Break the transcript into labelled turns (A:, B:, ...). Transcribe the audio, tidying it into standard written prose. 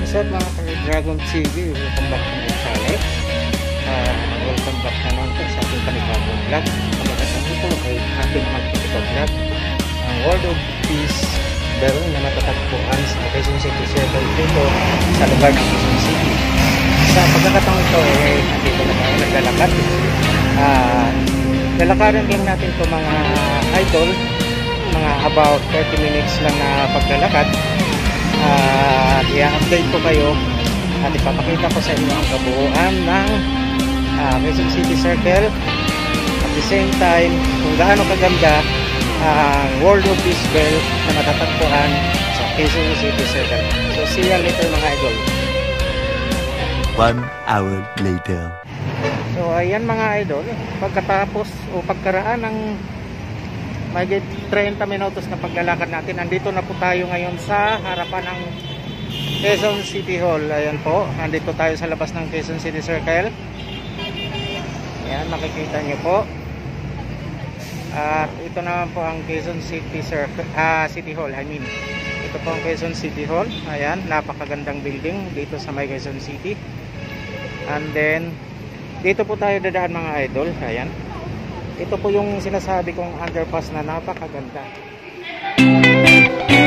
A: What's up mga Dragon TV? Welcome back to my channel. Welcome back na naman sa ating panibagong vlog. Pagkakataon ito ay ating mag-vlog ang World of Peace Bell na natatagpuan sa Quezon City Circle dito sa lugar ng Quezon City. Sa pagkakataon ito ay nandito na tayo naglalakad. Lalakarin din natin ito mga idol, mga about 30 minutes lang na paglalakad. I-update ko kayo at ipapakita ko sa inyo ang kabuuan ng Quezon City Circle, at the same time kung gaano kaganda ang World of Peace Bell na matatagpuan sa Quezon City Circle. So see you later mga idol.
B: 1 hour later.
A: So ayan mga idol, pagkatapos o pagkaraan ng may 30 minutos na paglalakad natin, nandito na po tayo ngayon sa harapan ng Quezon City Hall. Ayan po, nandito tayo sa labas ng Quezon City Circle. Ayan, makikita nyo po. At ito naman po ang Quezon City Circle, City Hall, I mean. Ito po ang Quezon City Hall. Ayan, napakagandang building dito sa may Quezon City. And then dito po tayo dadaan mga idol. Ayan. Ito po yung sinasabi kong underpass na napakaganda.